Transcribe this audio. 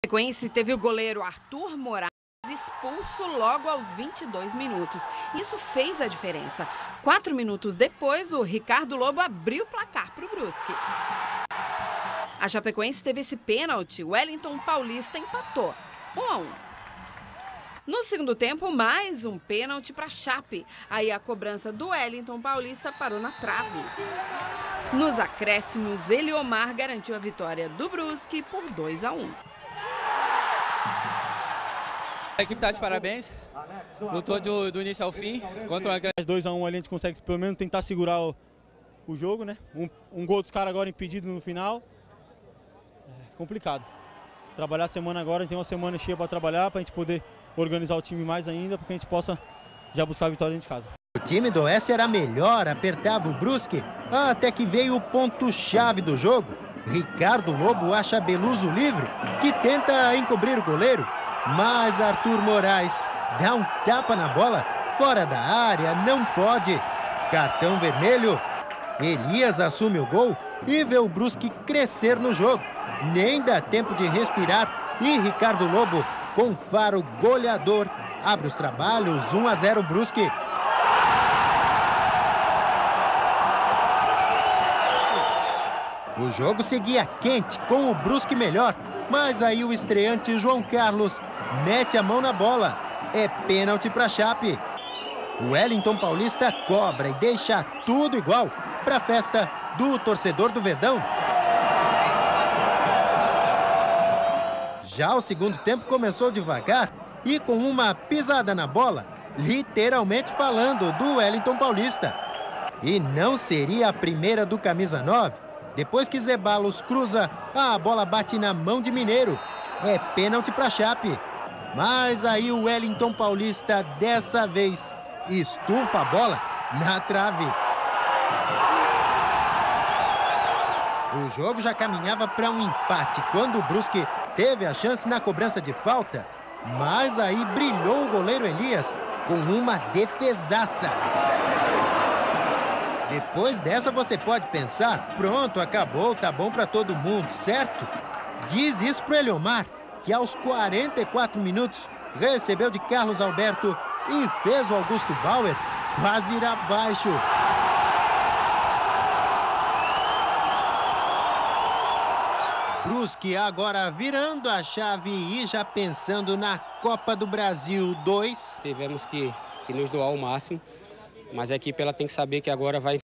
Chapecoense teve o goleiro Arthur Moraes expulso logo aos 22 minutos. Isso fez a diferença. 4 minutos depois, o Ricardo Lobo abriu o placar para o Brusque. A Chapecoense teve esse pênalti, o Wellington Paulista empatou, 1-1. No segundo tempo, mais um pênalti para a Chape. Aí a cobrança do Wellington Paulista parou na trave. Nos acréscimos, Eliomar garantiu a vitória do Brusque por 2-1. A equipe está de parabéns, lutou do início ao fim. Contra uma... 2-1 ali a gente consegue pelo menos tentar segurar o jogo, né? Um gol dos caras agora impedido no final. É complicado. Trabalhar a semana agora, a gente tem uma semana cheia para trabalhar, para a gente poder organizar o time mais ainda, para que a gente possa já buscar a vitória dentro de casa. O time do Oeste era melhor, apertava o Brusque, até que veio o ponto-chave do jogo. Ricardo Lobo acha Beluso livre, que tenta encobrir o goleiro, mas Arthur Moraes dá um tapa na bola, fora da área, não pode. Cartão vermelho. Elias assume o gol e vê o Brusque crescer no jogo. Nem dá tempo de respirar e Ricardo Lobo, com faro goleador, abre os trabalhos, 1-0 Brusque. O jogo seguia quente, com o Brusque melhor, mas aí o estreante João Carlos mete a mão na bola. É pênalti para a Chape. O Wellington Paulista cobra e deixa tudo igual para a festa do torcedor do Verdão. Já o segundo tempo começou devagar e com uma pisada na bola, literalmente falando, do Wellington Paulista. E não seria a primeira do camisa 9. Depois que Zeballos cruza, a bola bate na mão de Mineiro. É pênalti para a Chape. Mas aí o Wellington Paulista, dessa vez, estufa a bola na trave. O jogo já caminhava para um empate quando o Brusque teve a chance na cobrança de falta. Mas aí brilhou o goleiro Elias com uma defesaça. Depois dessa você pode pensar, pronto, acabou, tá bom para todo mundo, certo? Diz isso pro Eliomar, que aos 44 minutos recebeu de Carlos Alberto e fez o Augusto Bauer quase ir abaixo. Brusque agora virando a chave e já pensando na Copa do Brasil 2. Tivemos que nos doar ao máximo, mas a equipe ela tem que saber que agora vai